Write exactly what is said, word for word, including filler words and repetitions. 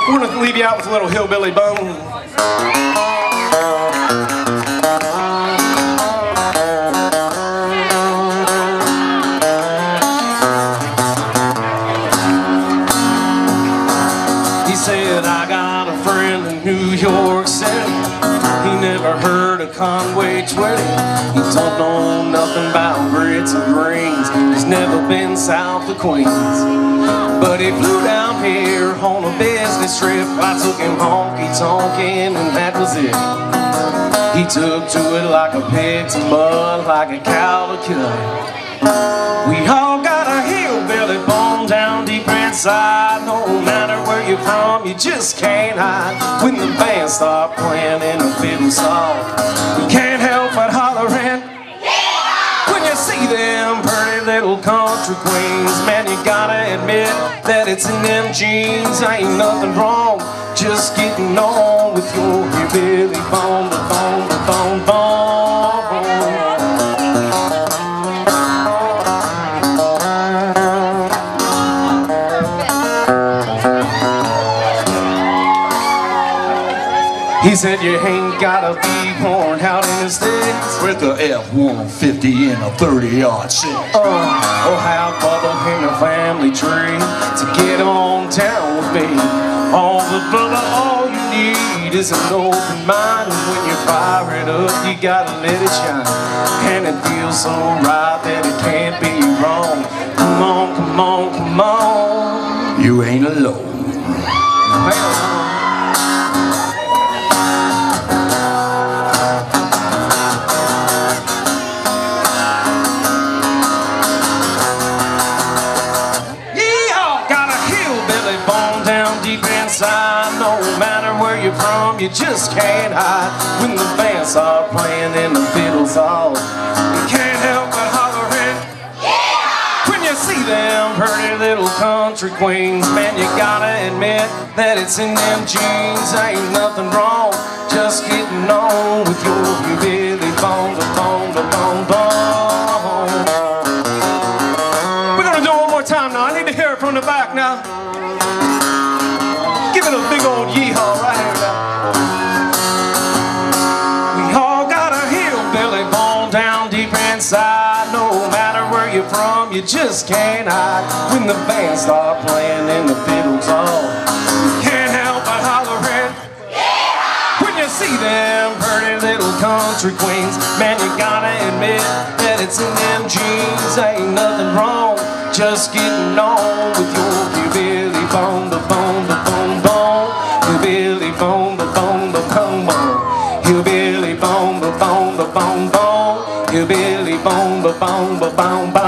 I'm gonna leave you out with a little hillbilly bone. He said, I got a friend in New York City. He never heard of Conway Twitty. He don't know nothing about grits and greens. He's never been south of Queens. But he flew down here on a business trip. I took him honky-tonkin' and that was it. He took to it like a pig to mud, like a cow to cut. We all got a hillbilly bone down deep inside. No matter where you're from, you just can't hide. When the band start playing and the fiddle soft, you can't help but hollering. When you see them pretty little country queens, man, you gotta admit that it's in them jeans. Ain't nothing wrong, just getting on with your hillbilly bone, the bone, the bone, bone. He said you ain't gotta be born out in the States with a F one fifty and a thirty aught six. Oh, oh, how Bubba in the family tree to get on town with me. All the brother, all you need is an open mind. And when you fire it up, you gotta let it shine. And it feels so right that it can't be wrong. Come on, come on, come on. You ain't alone. No matter where you're from, you just can't hide. When the band start playing and the fiddles all, you can't help but hollering. Yeah! When you see them pretty little country queens, man, you gotta admit that it's in them jeans. Ain't nothing wrong, just getting on with your hillbilly bone, the bone, the bone, bone. We're gonna do it one more time now. I need to hear it from the back now. Give it a big old yeehaw right here now. We all got a hillbilly bone down deep inside. No matter where you're from, you just can't hide. When the band start playing and the fiddles all, you can't help but hollering. Yeah! When you see them pretty little country queens, man, you gotta admit that it's in them jeans. Ain't nothing wrong, just getting on with your hillbilly bone, the bone, the bone, bone. Hillbilly bone, the bone, the bone, bone. Hillbilly bone, the bone, the bone, bone. Hillbilly bone, the bone, the bone, bone.